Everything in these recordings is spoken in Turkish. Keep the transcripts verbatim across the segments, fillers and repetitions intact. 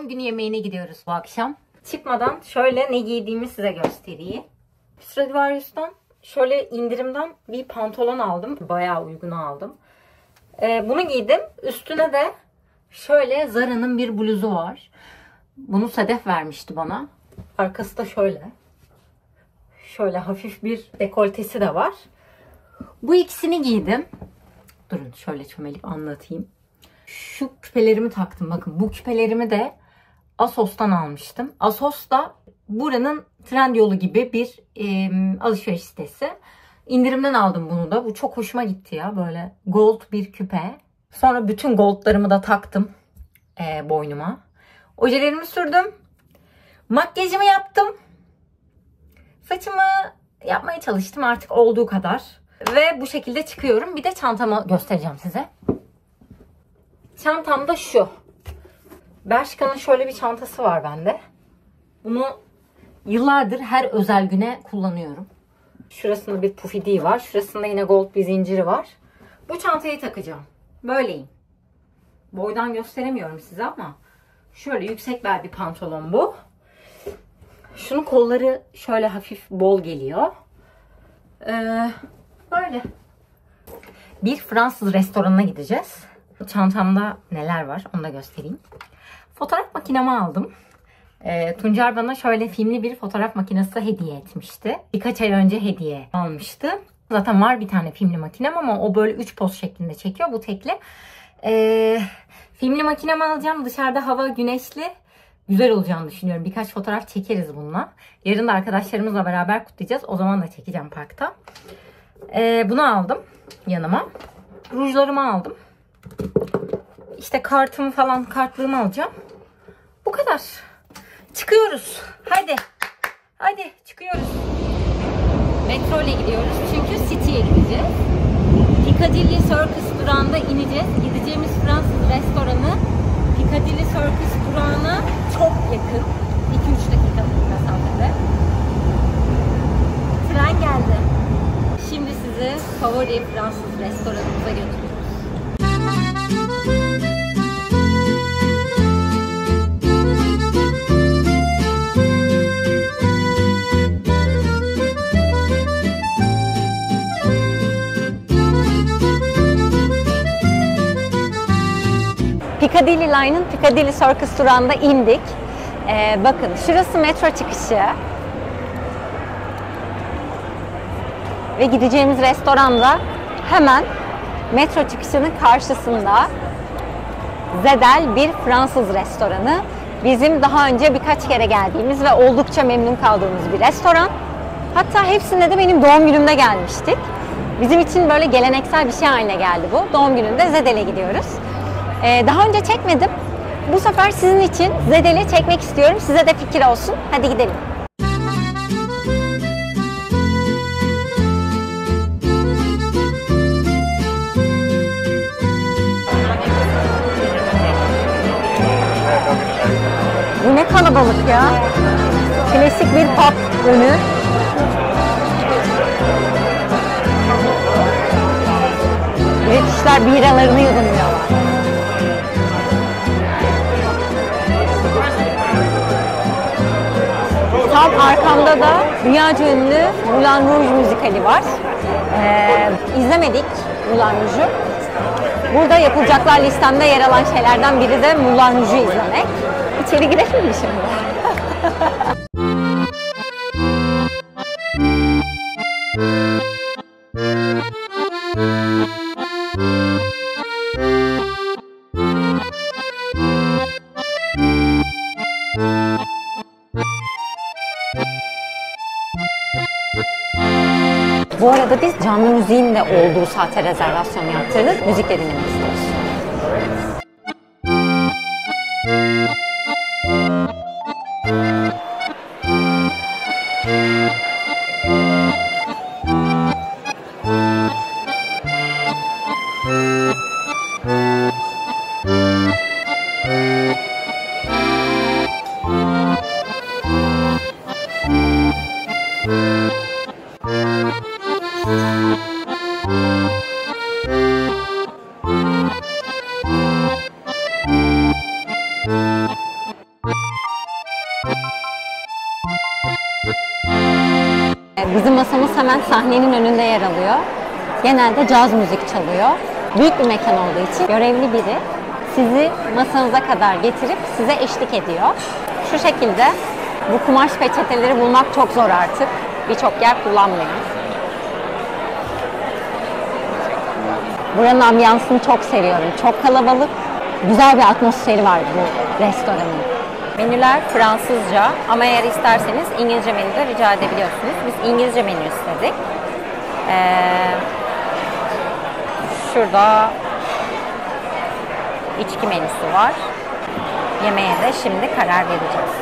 doğum günü yemeğine gidiyoruz bu akşam. Çıkmadan şöyle ne giydiğimi size göstereyim. Stradivarius'tan şöyle indirimden bir pantolon aldım. Bayağı uygun aldım. Ee, bunu giydim. Üstüne de şöyle Zara'nın bir bluzu var. Bunu Sedef vermişti bana. Arkası da şöyle. Şöyle hafif bir dekoltesi de var. Bu ikisini giydim. Durun şöyle çömelip anlatayım. Şu küpelerimi taktım. Bakın bu küpelerimi de Asos'tan almıştım. Asos da buranın Trendyolu gibi bir e, alışveriş sitesi. İndirimden aldım bunu da. Bu çok hoşuma gitti ya. Böyle gold bir küpe. Sonra bütün goldlarımı da taktım e, boynuma. Ojelerimi sürdüm. Makyajımı yaptım. Saçımı yapmaya çalıştım artık olduğu kadar. Ve bu şekilde çıkıyorum. Bir de çantamı göstereceğim size. Çantam da şu. Bershka'nın şöyle bir çantası var bende. Bunu yıllardır her özel güne kullanıyorum. Şurasında bir pufidiği var. Şurasında yine gold bir zinciri var. Bu çantayı takacağım. Böyleyim. Boydan gösteremiyorum size ama şöyle yüksek bel bir pantolon bu. Şunun kolları şöyle hafif bol geliyor. Ee, böyle. Bir Fransız restoranına gideceğiz. Çantamda neler var onu da göstereyim. Fotoğraf makinemi aldım. E, Tuncer bana şöyle filmli bir fotoğraf makinesi hediye etmişti. Birkaç ay önce hediye almıştı. Zaten var bir tane filmli makinem ama o böyle üç poz şeklinde çekiyor. Bu tekli. E, filmli makinemi alacağım. Dışarıda hava güneşli. Güzel olacağını düşünüyorum. Birkaç fotoğraf çekeriz bununla. Yarın da arkadaşlarımızla beraber kutlayacağız. O zaman da çekeceğim parkta. E, bunu aldım yanıma. Rujlarımı aldım. İşte kartımı falan, kartlığımı alacağım. Bu kadar. Çıkıyoruz. Hadi. Hadi çıkıyoruz. Metro ile gidiyoruz. Çünkü City'ye gideceğiz. Piccadilly Circus durağında ineceğiz. Gideceğimiz Fransız restoranı Piccadilly Circus durağına çok yakın. iki üç dakikalık mesafede. Tren geldi. Şimdi sizi favori Fransız restoranımıza götürüyoruz. Piccadilly Line'ın Piccadilly Circus durağında indik. Ee, bakın şurası metro çıkışı. Ve gideceğimiz restoranda hemen metro çıkışının karşısında Zedel bir Fransız restoranı. Bizim daha önce birkaç kere geldiğimiz ve oldukça memnun kaldığımız bir restoran. Hatta hepsinde de benim doğum günümde gelmiştik. Bizim için böyle geleneksel bir şey haline geldi bu. Doğum gününde Zedel'e gidiyoruz. Ee, daha önce çekmedim. Bu sefer sizin için Zedel'i çekmek istiyorum. Size de fikir olsun. Hadi gidelim. Bu ne kalabalık ya. Klasik bir pub önü. Britishler biralarını yudumluyorlar. Tam arkamda da dünyaca ünlü Moulin Rouge müzikali var. Ee, izlemedik Moulin Rouge'u. Burada yapılacaklar listemde yer alan şeylerden biri de Moulin Rouge'u izlemek. İçeri girelim mi şimdi? Bu arada biz canlı müziğin de olduğu saate rezervasyon yaptırdık. Müzikle dinlemek istiyoruz. masamız hemen sahnenin önünde yer alıyor. Genelde caz müzik çalıyor. Büyük bir mekan olduğu için görevli biri sizi masanıza kadar getirip size eşlik ediyor. Şu şekilde bu kumaş peçeteleri bulmak çok zor artık. Birçok yer kullanmıyor. Buranın ambiyansını çok seviyorum. Çok kalabalık, güzel bir atmosferi var bu restoranın. Menüler Fransızca ama eğer isterseniz İngilizce menü de rica edebiliyorsunuz. Biz İngilizce menü istedik. Ee, şurada içki menüsü var. Yemeğe de şimdi karar vereceğiz.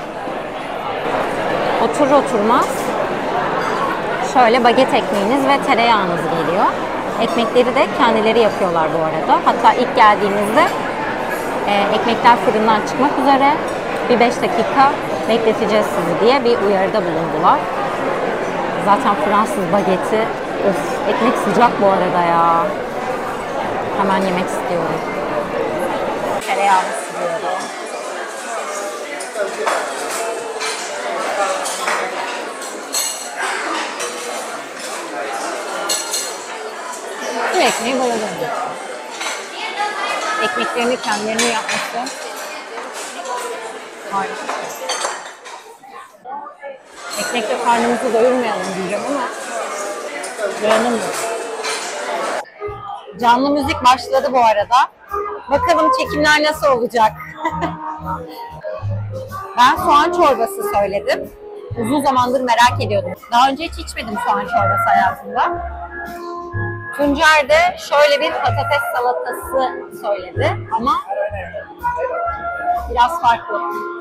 Oturur oturmaz şöyle baget ekmeğiniz ve tereyağınız geliyor. Ekmekleri de kendileri yapıyorlar bu arada. Hatta ilk geldiğinizde e, ekmekler fırından çıkmak üzere. Bir beş dakika bekleteceğiz sizi diye bir uyarıda bulundular. Zaten Fransız bageti, of, ekmek sıcak bu arada ya. Hemen yemek istiyorum. Tereyağını sürüyorum. Bu ekmeği bayıldım. Ekmeklerini kendilerine yapması harika. Ekmekle karnımızı doyurmayalım diyeceğim ama dayanamıyorum. Canlı müzik başladı bu arada. Bakalım çekimler nasıl olacak? Ben soğan çorbası söyledim. Uzun zamandır merak ediyordum. Daha önce hiç içmedim soğan çorbası hayatımda. Tuncer de şöyle bir patates salatası söyledi ama biraz farklı.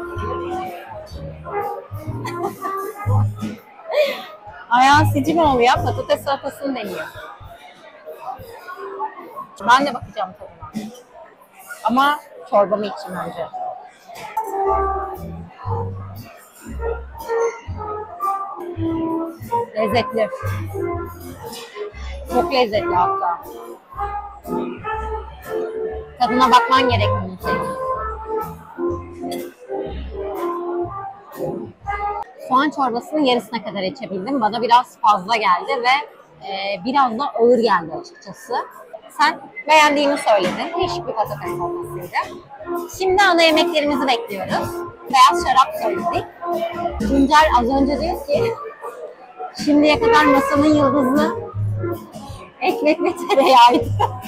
Ayağın Sicimoğlu ya patates salatasını deniyor. Ben de bakacağım tadına. Ama çorbamı içeyim önce. Lezzetli. Çok lezzetli hatta. Tadına bakman gerek bunun senin. Soğan çorbasının yarısına kadar içebildim. Bana biraz fazla geldi ve e, biraz da ağır geldi açıkçası. Sen beğendiğini söyledin. Değişik bir patates olmasıydı. Şimdi ana yemeklerimizi bekliyoruz. Beyaz şarap söyledik. Tuncer az önce diyor ki şimdiye kadar masanın yıldızı ekmek ve tereyağıydı.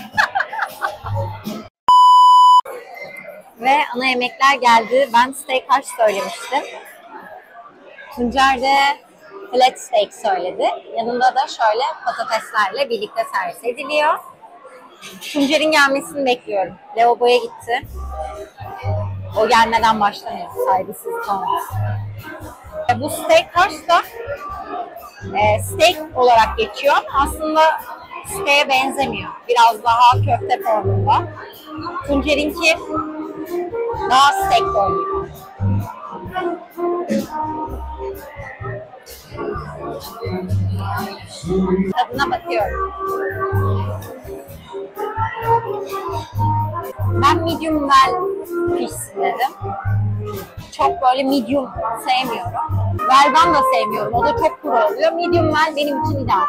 Ve ana yemekler geldi. Ben steak haş söylemiştim. Tuncer de flat steak söyledi. Yanında da şöyle patateslerle birlikte servis ediliyor. Tuncer'in gelmesini bekliyorum. Lavaboya gitti. O gelmeden başlamıyor. Saygısızlık olmaz. Bu steak haş da e, steak olarak geçiyor ama aslında steak'e benzemiyor. Biraz daha köfte formunda. Tuncer'inki daha steak formunda. Tadına bakıyorum. Ben medium well pişsin dedim. Çok böyle medium sevmiyorum. Well da sevmiyorum. O da çok kuru oluyor. Medium well benim için ideal.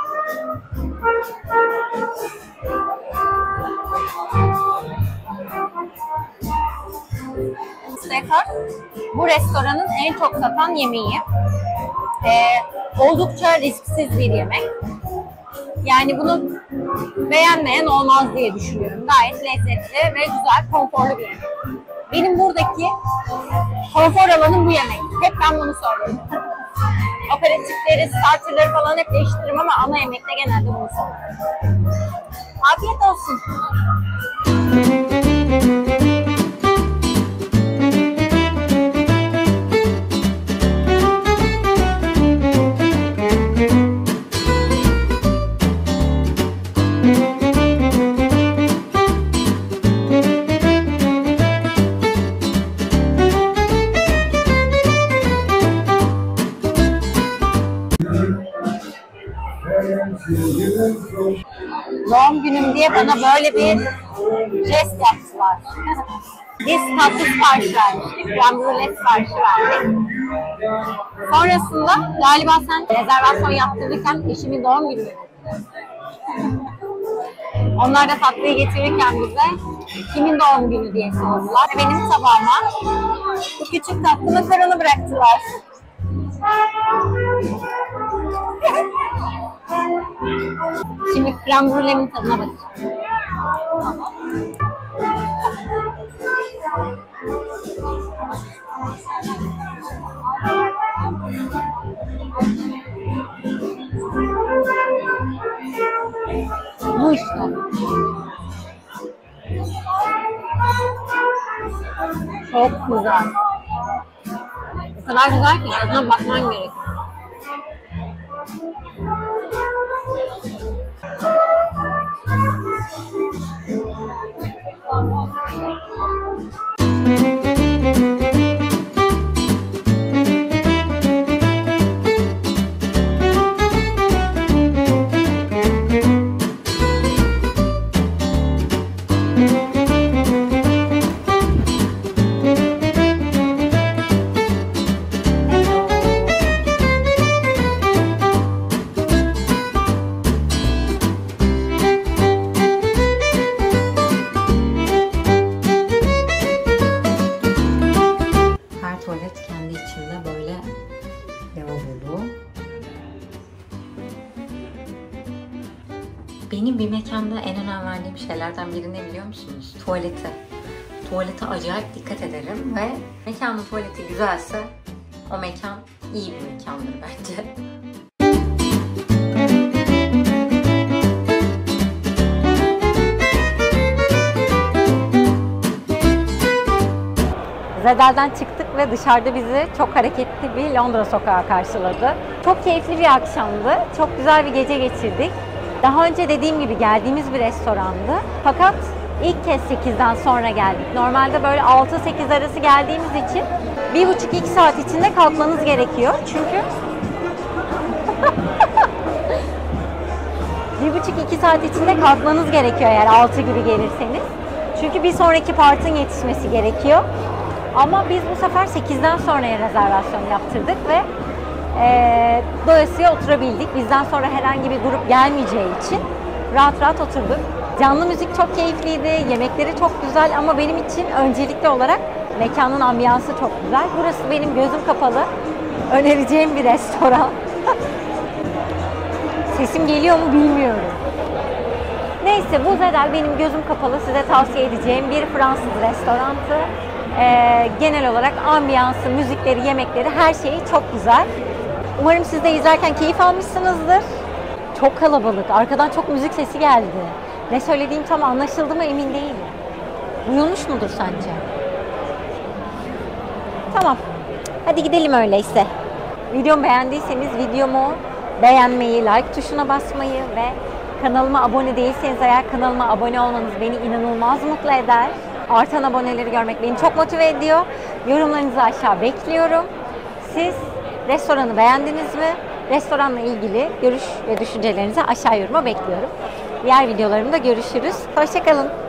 Steakhouse bu restoranın en çok satan yemeği. Ee, oldukça risksiz bir yemek. Yani bunu beğenmeyen olmaz diye düşünüyorum. Gayet lezzetli ve güzel, konforlu bir yemek. Benim buradaki konfor alanım bu yemek. Hep ben bunu söylüyorum. Aperatifleri, starterları falan hep değiştiririm ama ana yemekte genelde bunu söylüyorum. Afiyet olsun. Doğum günüm diye bana böyle bir jest yaptılar. Biz tatlı siparişi vermiştik. Ben brûlée siparişi verdik. Sonrasında galiba sen rezervasyon yaptırırken eşimin doğum günü. Onlar da tatlıyı getirirken bize kimin doğum günü diye sordular. Benim tabağıma bu küçük tatlı makaronu bıraktılar. Şimdi krem brûlemin tadına bakacağım. Bu işte. Çok güzel. O kadar güzel ki tadına bakman gerekiyor. Benim bir mekanda en önem verdiğim şeylerden biri ne biliyor musunuz? Tuvaleti. Tuvalete acayip dikkat ederim ve mekanın tuvaleti güzelse o mekan iyi bir mekandır bence. Zedel'den çıktık ve dışarıda bizi çok hareketli bir Londra sokağı karşıladı. Çok keyifli bir akşamdı. Çok güzel bir gece geçirdik. Daha önce dediğim gibi geldiğimiz bir restorandı. Fakat ilk kez sekizden sonra geldik. Normalde böyle altı sekiz arası geldiğimiz için bir buçuk iki saat içinde kalkmanız gerekiyor. Çünkü bir buçuk iki saat içinde kalkmanız gerekiyor eğer altı gibi gelirseniz. Çünkü bir sonraki partın yetişmesi gerekiyor. Ama biz bu sefer sekizden sonraya rezervasyon yaptırdık ve e, dolayısıyla oturabildik. Bizden sonra herhangi bir grup gelmeyeceği için rahat rahat oturduk. Canlı müzik çok keyifliydi, yemekleri çok güzel ama benim için öncelikli olarak mekanın ambiyansı çok güzel. Burası benim gözüm kapalı önereceğim bir restoran. Sesim geliyor mu bilmiyorum. Neyse, bu Zedel benim gözüm kapalı size tavsiye edeceğim bir Fransız restorantı. Ee, genel olarak ambiyansı, müzikleri, yemekleri, her şeyi çok güzel. Umarım siz de izlerken keyif almışsınızdır. Çok kalabalık. Arkadan çok müzik sesi geldi. Ne söylediğim tam anlaşıldı mı emin değilim. Duyulmuş mudur sence? Tamam. Hadi gidelim öyleyse. Videomu beğendiyseniz videomu beğenmeyi, like tuşuna basmayı ve kanalıma abone değilseniz eğer kanalıma abone olmanız beni inanılmaz mutlu eder. Artan aboneleri görmek beni çok motive ediyor. Yorumlarınızı aşağı bekliyorum. Siz restoranı beğendiniz mi? Restoranla ilgili görüş ve düşüncelerinizi aşağı yoruma bekliyorum. Diğer videolarımda görüşürüz. Hoşça kalın.